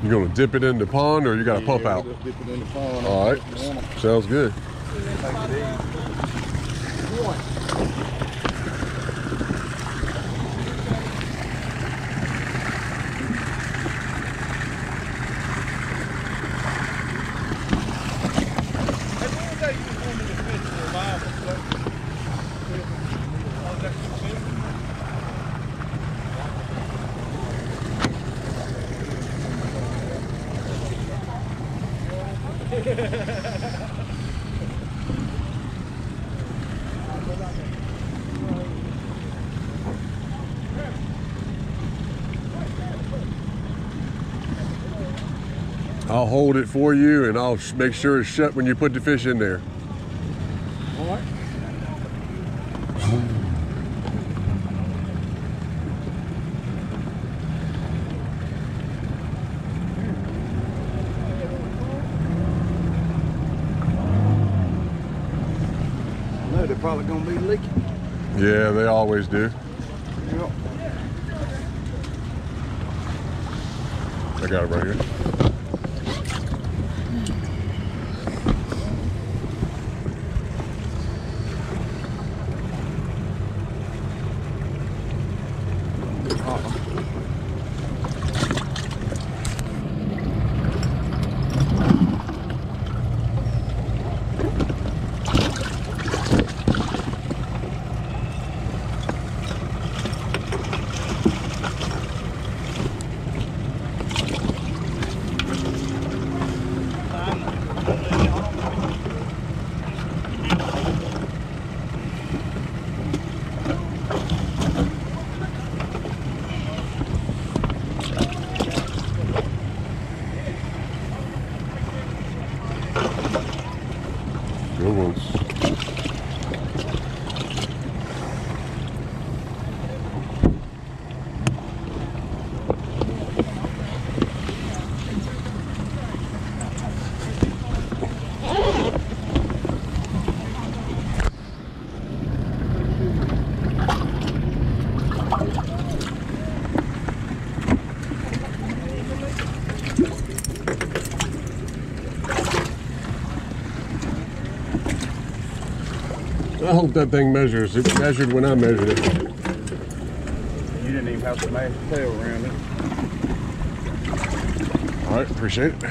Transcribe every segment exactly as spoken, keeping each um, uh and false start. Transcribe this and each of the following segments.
You gonna dip it in the pond or you got to yeah, pump out? Just dip it in the pond. All right, sounds good. I'll hold it for you and I'll make sure it's shut when you put the fish in there. All right. I know they're probably gonna be leaking. Yeah, they always do. Yep. I got it right here. Good ones. I hope that thing measures. It measured when I measured it. You didn't even have to mash the tail around it. All right, appreciate it.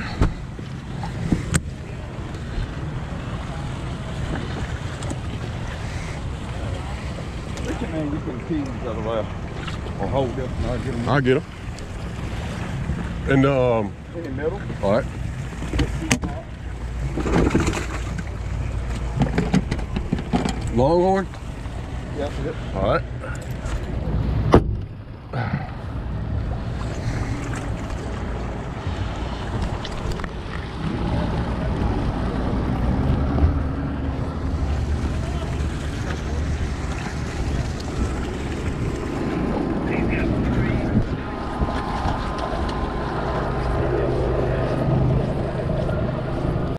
Man, you can keys out of there or hold it. And I'll get them. I'll get them. And um. In the middle. All right. Longhorn? Yep, yep. All right.